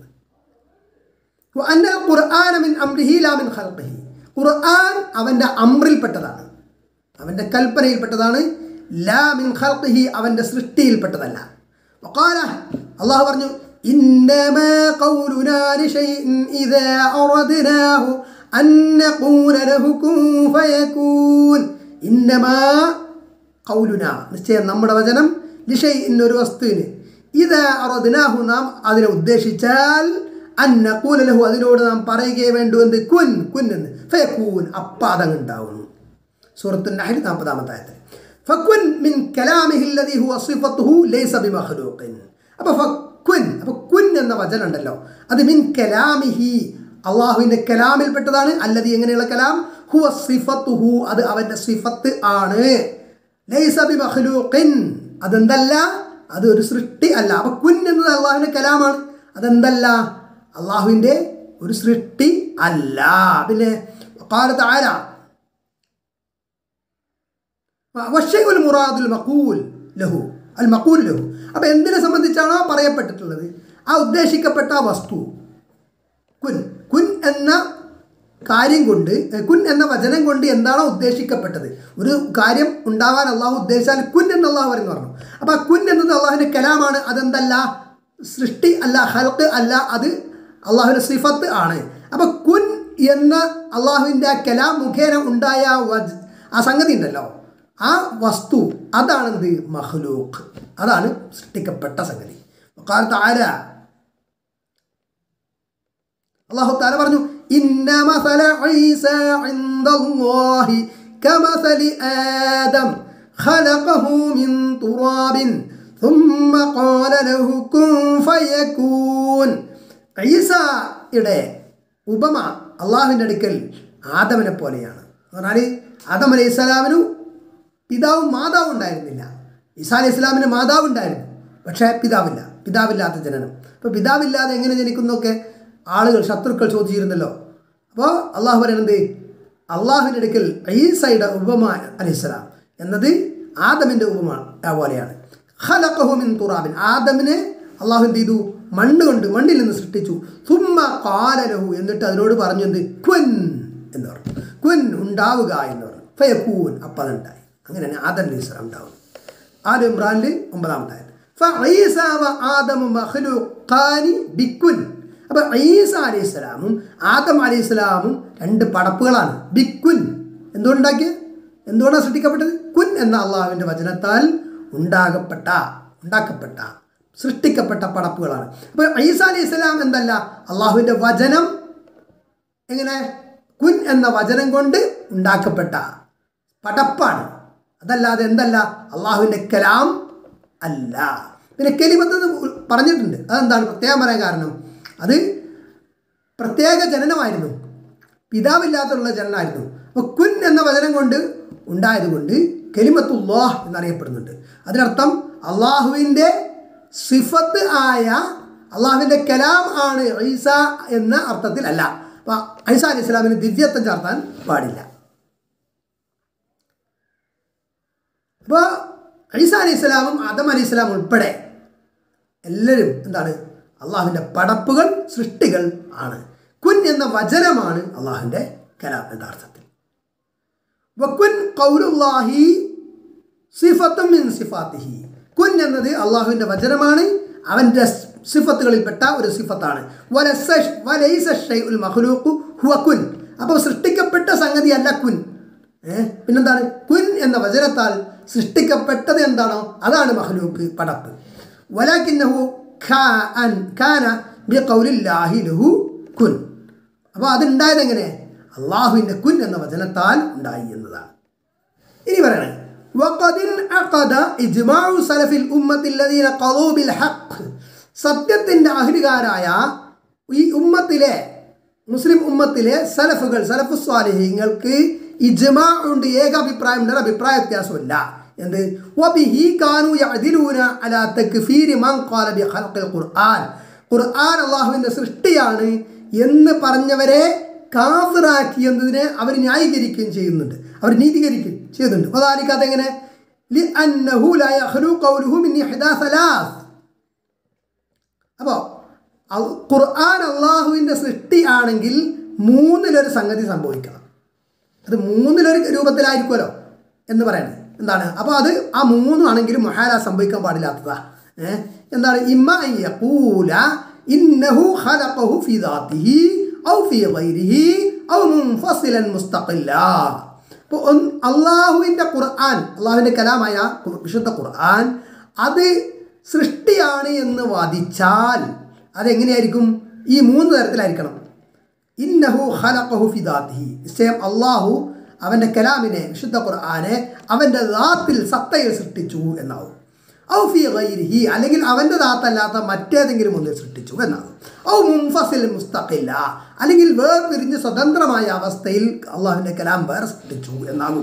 Speaker 1: അന്നൽ ഖുർആന മിൻ അംരിഹി ലാ മിൻ ഖൽഖിഹി, ഖുർആൻ അവൻ്റെ അമ്രിൽപ്പെട്ടതാണ്, അവൻ്റെ കൽപ്പനയിൽപ്പെട്ടതാണ്, ലാ മിൻ ഖൽഖിഹി അവൻ്റെ സൃഷ്ടിയിൽപ്പെട്ടതല്ല. വഖാല, അല്ലാഹു പറഞ്ഞു ഇന്നമാ ഖൗലുനാ ലിശൈഇൻ ഇദാ അറദ്നാഹു അൻ നഖൂല ലഹു കുൻ ഫയകൂൻ, ഇന്നമാ ഖൗലുനാ നിശ്ചയം നമ്മുടെ വചനം, ലിശൈഇൻ ഒരു വസ്തുവിന്, ഇദാ അറദ്നാഹു നാം അതിനെ ഉദ്ദേശിച്ചാൽ, അൻ നഖൂല ലഹു അതിനോട് നാം പറയുകയേ വേണ്ടു, എന്ത്, കുൻ കുൻ എന്ന്, ഫയകൂൻ അപ്പ അതങ്ങുണ്ടാവുന്നു. സൂറത്തുൻ നഹ്ൽ നാൽപ്പതാമത്തെ ആയത്തിൽ. ഫകുൻ മിൻ കലാമിഹി അല്ലദീ ഹുവ സിഫത്തുഹു ലൈസ ബിമഖ്ലൂഖിൻ, അപ്പോൾ ഫകുൻ, അപ്പോൾ കുൻ എന്ന വചനം ഉണ്ടല്ലോ, അത് മിൻ കലാമിഹി അള്ളാഹുവിൻ്റെ കലാമിൽപ്പെട്ടതാണ്, അല്ലദീ എങ്ങനെയുള്ള കലാം, ഹുവ സിഫത്തുഹു അത് അവൻ്റെ സിഫത്ത് ആണ്, ലൈസ ബിമഖ്ലൂഖിൻ അതെന്തല്ല, അത് ഒരു സൃഷ്ടി അല്ല. അപ്പോൾ കുൻ എന്നത് അള്ളാഹുവിൻ്റെ കലാമാണ്, അതെന്തല്ല, അള്ളാഹുവിൻ്റെ ഒരു സൃഷ്ടി അല്ല. പിന്നെ ഖാല തആല വശൈഉൽ മുറാദുൽ മഖൂൽ ലഹു അൽ മഖൂൽ ലഹു, അപ്പോൾ എന്തിനെ സംബന്ധിച്ചാണോ പറയപ്പെട്ടിട്ടുള്ളത്, ആ ഉദ്ദേശിക്കപ്പെട്ട വസ്തു, കുൻ കുൻ എന്ന കാര്യം കൊണ്ട്, കുൻ എന്ന വചനം കൊണ്ട് എന്താണോ ഉദ്ദേശിക്കപ്പെട്ടത്, ഒരു കാര്യം ഉണ്ടാവാൻ അള്ളാഹു ഉദ്ദേശിച്ചാൽ കുൻ എന്ന് അള്ളാഹു പറഞ്ഞു പറഞ്ഞു. അപ്പോൾ ആ കുൻ എന്നത് അള്ളാഹുവിൻ്റെ കലാമാണ്, അതെന്തല്ല, സൃഷ്ടി അല്ല, ഖൽഖ് അല്ല, അത് അള്ളാഹുവിൻ്റെ സിഫത്ത് ആണ്. അപ്പോൾ കുൻ എന്ന അള്ളാഹുവിൻ്റെ ആ കലാം മുഖേന ഉണ്ടായ ആ സംഗതി ഉണ്ടല്ലോ, ആ വസ്തു, അതാണെന്ത്, മഖ്ലൂഖ്, അതാണ് സൃഷ്ടിക്കപ്പെട്ട സംഗതി. ഖാല തആല, അല്ലാഹു തആല പറഞ്ഞു ഇന്ന മസല ഈസാ ഇൻദല്ലാഹി കമസലി ആദം ഖലഖഹു മിൻ തുറാബിൻ ثم قال له كن فيكون, ഈസയുടെ ഉപമ അള്ളാഹുവിൻ്റെ അടുക്കൽ ആദമിനെ പോലെയാണ്. എന്ന് പറഞ്ഞാൽ ആദം അലൈഹി സ്വലാമിന് പിതാവും മാതാവും ഉണ്ടായിരുന്നില്ല. ഈസാ അലൈഹി സ്വലാമിന് മാതാവ് ഉണ്ടായിരുന്നു, പക്ഷേ പിതാവില്ല, പിതാവില്ലാത്ത ജനനം. അപ്പോൾ പിതാവില്ലാതെ എങ്ങനെ ജനിക്കുന്നൊക്കെ ആളുകൾ, ശത്രുക്കൾ ചോദിച്ചിരുന്നല്ലോ. അപ്പോൾ അള്ളാഹു പറയുന്നത്, അള്ളാഹുവിൻ്റെ അടുക്കൽ ഈസയുടെ ഉപമ അലൈഹിസ്സലാം എന്നത് ആദമിൻ്റെ ഉപമ പോലെയാണ്. ഖലഖഹു മിൻ തുറാബിൻ, ആദമിനെ അള്ളാഹു എന്ത് ചെയ്തു, മണ്ണ് കൊണ്ട്, മണ്ണിൽ നിന്ന് സൃഷ്ടിച്ചു. സുമ്മ ഖാല ലഹു, എന്നിട്ട് അതിനോട് പറഞ്ഞു എന്ത്, കുൻ എന്ന് പറഞ്ഞു, കുൻ ഉണ്ടാവുക എന്ന് പറഞ്ഞു, ഫയകൂൻ അപ്പം അതുണ്ടായി. അങ്ങനെയാണ് ആദം അലൈഹിസ്സലാം ഉണ്ടാവുന്നത്. ആൽ ഇംറാനിൽ ഒമ്പതാമത്തെ ആയത്. ഫഈസ വ ആദമു മഖ്ലൂഖാനി ബികുൻ, അപ്പോൾ ഈസ അലൈഹി സ്വലാമും ആദം അലൈഹി സ്വലാമും രണ്ട് പടപ്പുകളാണ്. ബിക്കുൻ എന്തുകൊണ്ടുണ്ടാക്കിയത്? എന്തുകൊണ്ടാണ് സൃഷ്ടിക്കപ്പെട്ടത്? കുൻ എന്ന അള്ളാഹുവിൻ്റെ വചനത്താൽ ഉണ്ടാകപ്പെട്ട ഉണ്ടാക്കപ്പെട്ട സൃഷ്ടിക്കപ്പെട്ട പടപ്പുകളാണ്. അപ്പോൾ ഈസ അലൈഹി സ്വലാം എന്തല്ല, അള്ളാഹുവിൻ്റെ വചനം എങ്ങനെ കുൻ എന്ന വചനം കൊണ്ട് ഉണ്ടാക്കപ്പെട്ട പടപ്പാണ്. അതല്ലാതെ എന്തല്ല, അള്ളാഹുവിൻ്റെ കലാം അല്ല. പിന്നെ കലിമത്ത് പറഞ്ഞിട്ടുണ്ട്. അതെന്താണ് പ്രത്യേകം പറയാൻ കാരണം? അത് പ്രത്യേക ജനനമായിരുന്നു, പിതാവില്ലാത്തുള്ള ജനനമായിരുന്നു. അപ്പോൾ കുൻ എന്ന വചനം കൊണ്ട് ഉണ്ടായതുകൊണ്ട് കലിമത്തുല്ലാഹ് എന്നറിയപ്പെടുന്നുണ്ട്. അതിനർത്ഥം അള്ളാഹുവിൻ്റെ സിഫത്ത് ആയ അള്ളാഹുവിൻ്റെ കലാം ആണ് ഈസ എന്ന അർത്ഥത്തിൽ അല്ല. അപ്പോൾ ഈസ അലൈഹി സ്വലാമിന് ദിവ്യത്വം ചേർത്താൻ പാടില്ല. അപ്പോൾ ഈസ അലൈഹി സ്വലാമും ആദം അലൈഹി സ്വലാം ഉൾപ്പെടെ എല്ലാവരും എന്താണ്, അള്ളാഹുവിൻ്റെ പടപ്പുകൾ, സൃഷ്ടികൾ ആണ്. കുൻ എന്ന വചനമാണ് അള്ളാഹുവിൻ്റെ കലാം യഥാർത്ഥത്തിൽ. വകുൻ ഖൗലുല്ലാഹി സിഫത്തും മിൻ സിഫാത്തിഹി. കുൻ എന്നത് അള്ളാഹുവിൻ്റെ വചനമാണ്, അവൻ്റെ സിഫത്തുകളിൽപ്പെട്ട ഒരു സിഫത്താണ്. വലൈസ ഷൈഉൽ മഖ്ലൂഖു ഹുവ കുൻ. അപ്പോൾ സൃഷ്ടിക്കപ്പെട്ട സംഗതി അല്ല കുൻ. ഏഹ് പിന്നെന്താണ്? കുൻ എന്ന വചനത്താൽ സൃഷ്ടിക്കപ്പെട്ടത് എന്താണോ അതാണ് മഖ്ലൂഖ്, പടപ്പ്. വലാകിന്നഹു കാന ബിഖൗലില്ലാഹി ലഹു കുൻ. അപ്പോൾ അതുണ്ടായത് എങ്ങനെ? അള്ളാഹുവിൻ്റെ കുൻ എന്ന വചനത്താൽ ഉണ്ടായി എന്നതാണ്. ഇനി പറയണേ, وقد انعقد إجماع سلف الأمة الذين قضوا بالحق. സത്യത്തിൻ്റെ അഹ്ലുകാരായ ഈ ഉമ്മത്തിലെ മുസ്ലിം ഉമ്മത്തിലെ സലഫുകൾ, സലഫു സ്വാലിഹീങ്ങൾക്ക് ഇജ്മാ ഉണ്ട്, ഏകാഭിപ്രായമുണ്ട്, അഭിപ്രായ വ്യത്യാസമില്ല. എന്ത്? വബിഹി കാനു യഅദിലൂന അലാ തക്ഫീരി മൻ ഖാല ബി ഖൽഖിൽ ഖുർആൻ. ഖുർആൻ അല്ലാഹുവിൻ്റെ സൃഷ്ടിയാണ് എന്ന് പറഞ്ഞവരെ കാഫിറാക്കി എന്നതിനെ അവർ ന്യായീകരിക്കുകയും ചെയ്യുന്നുണ്ട്, അവർ നീതീകരിക്കുകയും ചെയ്യുന്നുണ്ട്. വദാലിക അതെങ്ങനെ? ലിഅന്നഹു ലാ യഖ്ലു ഖൗലുഹു മിൻ ഇഹ്ദാ സലാസ്. അപ്പോൾ ഖുർആൻ അള്ളാഹുവിൻ്റെ സൃഷ്ടി ആണെങ്കിൽ മൂന്നിലൊരു സംഗതി സംഭവിക്കണം. അത് മൂന്നിലൊരു രൂപത്തിലായിരിക്കുമല്ലോ എന്ന് പറയണത്. എന്താണ്? അപ്പോൾ അത് ആ മൂന്നാണെങ്കിലും മുഹാല സംഭവിക്കാൻ പാടില്ലാത്തതാ. ഏഹ് എന്താണ്? ഇമ്മ അൻ യഖൂല ഇന്നഹു ഖലഖഹു ഫീ ദാതിഹി ഔ ഫീ ഗൈരിഹി ഔ മുൻഫസിലൻ മുസ്തഖില്ലാ. അപ്പോൾ അള്ളാഹുവിൻ്റെ ഖുർആൻ, അള്ളാഹുവിൻ്റെ കലാമായ വിശുദ്ധ ഖുർആൻ അത് സൃഷ്ടിയാണ് എന്ന് വാദിച്ചാൽ അതെങ്ങനെയായിരിക്കും? ഈ മൂന്ന് തരത്തിലായിരിക്കണം. ഇന്നഹു ഖലഖഹു ഫി ദാതിഹി, നിശ്ചയം അള്ളാഹു അവൻ്റെ കലാമിനെ, വിശുദ്ധ ഖുർആനെ അവൻ്റെ ദാത്തിൽ, സത്തയിൽ സൃഷ്ടിച്ചു എന്നാവും. ഔ ഫി ഗൈരിഹി, അല്ലെങ്കിൽ അവൻ്റെ ദാത്തല്ലാത്ത മറ്റേതെങ്കിലും ഒന്നിൽ സൃഷ്ടിച്ചു എന്നാകും. ഔ മുൻഫസിൽ മുസ്തഖില്ല, അല്ലെങ്കിൽ വേർപിരിഞ്ഞ് സ്വതന്ത്രമായ അവസ്ഥയിൽ അള്ളാഹുവിൻ്റെ കലാം വേറെ സൃഷ്ടിച്ചു എന്നാകും.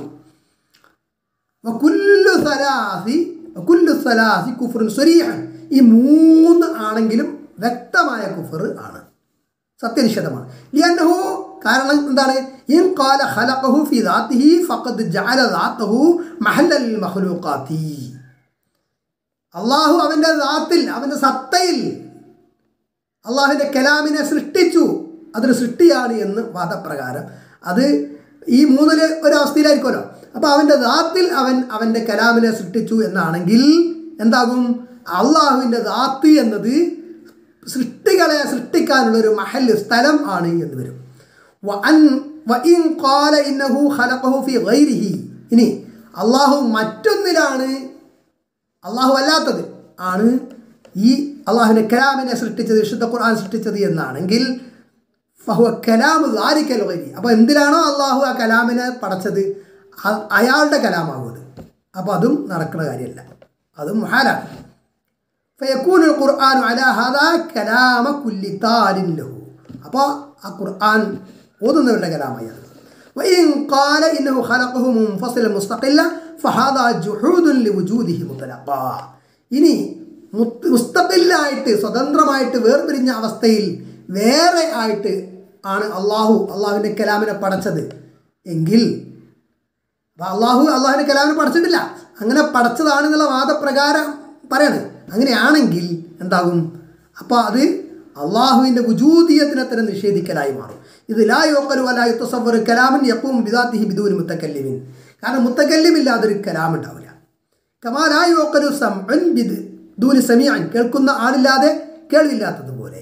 Speaker 1: വകുല്ലു സലാസി വകുല്ലു സലാസി കുഫ്റുൻ സ്വരീഹൻ. ഈ മൂന്ന് ആണെങ്കിലും വ്യക്തമായ കുഫർ ആണ്, സത്യനിഷേധമാണ്. ലിഅന്നഹു, കാരണം എന്താണ്? ഇൻ ഖാല ഖലഖഹു ഫി ദാതിഹി ഫഖദ് ജഅല ദാതഹു മഹല്ലൽ മഖ്ലൂഖാതി. അള്ളാഹു അവൻ്റെ ദാത്തിൽ, അവൻ്റെ സത്തയിൽ അള്ളാഹുവിൻ്റെ കലാമിനെ സൃഷ്ടിച്ചു, അതൊരു സൃഷ്ടിയാണ് എന്ന് വാദപ്രകാരം അത് ഈ മൂന്നില് ഒരവസ്ഥയിലായിരിക്കുമല്ലോ. അപ്പോൾ അവൻ്റെ ദാത്തിൽ അവൻ അവൻ്റെ കലാമിനെ സൃഷ്ടിച്ചു എന്നാണെങ്കിൽ എന്താകും? അള്ളാഹുവിൻ്റെ ദാത്ത് എന്നത് സൃഷ്ടികളെ സൃഷ്ടിക്കാനുള്ളൊരു മഹല്, സ്ഥലം ആണ് എന്ന് വരും. വഇൻ ഖാല ഇന്നഹു ഖലഖഹു ഫി ഗൈരിഹി. ഇനി അള്ളാഹു മറ്റൊന്നിലാണ്, അള്ളാഹു അല്ലാത്തത് ആണ് ഈ അള്ളാഹുവിൻ്റെ കലാമിനെ സൃഷ്ടിച്ചത്, വിശുദ്ധ ഖുർആൻ സൃഷ്ടിച്ചത് എന്നാണെങ്കിൽ ഫഹുവ കലാമു ദാലിക്കൽ ഗൈരി. അപ്പോൾ എന്തിനാണോ അള്ളാഹു ആ കലാമിനെ പടച്ചത് അയാളുടെ കലാമാകുന്നത്. അപ്പോൾ അതും നടക്കുന്ന കാര്യമല്ല, അതും മുഹാലാണ്. ഫയകൂനുൽ ഖുർആൻ അലാ ഹാദാ കലാമ കുല്ലി താലിൻ ലഹു. അപ്പോൾ ആ ഖുർആൻ ഓതുന്നവരുടെ കലാമായി. വഇൻ ഖാല ഇന്നഹു ഖലഖഹു മുൻഫസിലൻ മുസ്തഖില്ല ഫഹാദാ ജുഹൂദുൻ ലിവുജൂദിഹി മുത്ലഖാ. ഇനി മുസ്തഖില്ലായിട്ട്, സ്വതന്ത്രമായിട്ട്, വേർപിരിഞ്ഞ അവസ്ഥയിൽ വേറെ ആയിട്ട് ആണ് അള്ളാഹു അള്ളാഹുവിൻ്റെ കലാമിനെ പടച്ചത് എങ്കിൽ, അപ്പോൾ അള്ളാഹു അള്ളാഹുവിൻ്റെ കലാമിനെ പടച്ചിട്ടില്ല, അങ്ങനെ പടച്ചതാണെന്നുള്ള വാദപ്രകാരം പറയണത്. അങ്ങനെയാണെങ്കിൽ എന്താകും? അപ്പോൾ അത് അള്ളാഹുവിൻ്റെ വുജൂദിയത്തിനെ തന്നെ നിഷേധിക്കലായി മാറും. ഇത് ലാ യുഖലു വലാ യുതസവ്വറു കലാമൻ യഖൂമു ബിദാതിഹി ബിദൂനി മുത്തകല്ലിമിൻ. കാരണം മുത്തകല്ലിമില്ലാതൊരു കലാം ഉണ്ടാവില്ല. കമാ ലാ യുഖലു സമഉൻ ബിദൂനി സമീഅൻ, കേൾക്കുന്ന ആളില്ലാതെ കേൾവില്ലാത്തതുപോലെ.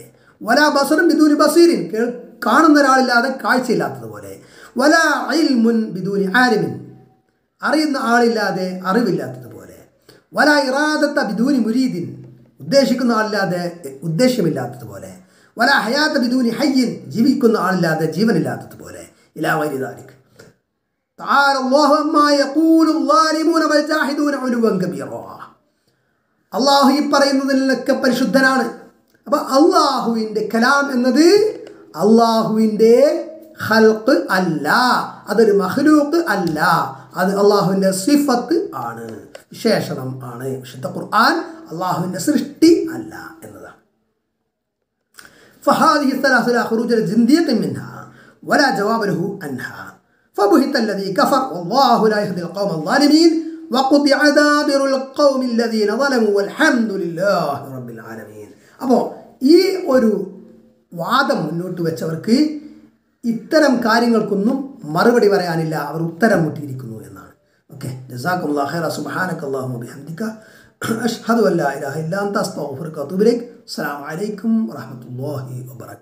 Speaker 1: വലാ ബസറുൻ ബിദൂനി ബസീരിൻ, കാണുന്ന ഒരാളില്ലാതെ കാഴ്ചയില്ലാത്തതുപോലെ. വലാ ഇൽമുൻ ബിദൂനി ആലിമിൻ, അറിയുന്ന ആളില്ലാതെ അറിവില്ലാത്തതുപോലെ. വലാ ഇറാദത്ത ബിദൂനി മുരീദിൻ, ഉദ്ദേശിക്കുന്ന ആളില്ലാതെ ഉദ്ദേശ്യമില്ലാത്തതുപോലെ. വലാ ഹയാത്ത ബിദൂനി ഹയ്യിൻ, ജീവിക്കുന്ന ആളില്ലാതെ ജീവനില്ലാത്തതുപോലെ. ഇലാ ഗൈരി ദാലിക്. തആല അല്ലാഹു അമ്മാ യഖൂലു الظാലിമൂന വൽജാഹിദൂന ഉലുവൻ കബീറാ. അള്ളാഹു ഈ പറയുന്നതിലൊക്കെ പരിശുദ്ധനാണ്. അപ്പം അള്ളാഹുവിൻ്റെ കലാം എന്നത് അള്ളാഹുവിൻ്റെ ഖൽഖ് അല്ല, അതൊരു മഖ്ലൂഖ് അല്ല, അത് അള്ളാഹുവിൻ്റെ സിഫത്ത് ആണ്, വിശേഷണം ആണ്. വിശുദ്ധ ഖുർആൻ അള്ളാഹുവിൻ്റെ സൃഷ്ടി അല്ല എന്നതാണ്. فهذه الثلاث لا خروج للزنديق منها ولا جواب له عنها فبهت الذي كفر والله لا يهدي القوم الظالمين وقطع دابر القوم الذين ظلموا والحمد لله رب العالمين. അപ്പോൾ ഈ ഒരു വാദം മുന്നോട്ട് വെച്ചവർക്ക് ഇത്തരം കാര്യങ്ങൾക്കൊന്നും മറുപടി പറയാനില്ല, അവർ ഉത്തരം മുട്ടിയിരിക്കുന്നു എന്നാണ്. ഓക്കെ, ജസാക്കുമുല്ലാഹു ഖൈറ. സുബ്ഹാനകല്ലാഹുമ്മ ബിഹംദിക അഷ്ഹദു അൻ ലാ ഇലാഹ ഇല്ല അൻത അസ്തഗ്ഫിറുക വഅതൂബു ഇലൈക്. അസ്സലാമു അലൈക്കും വറഹ്മത്തുള്ളാഹി വബറകാതുഹു.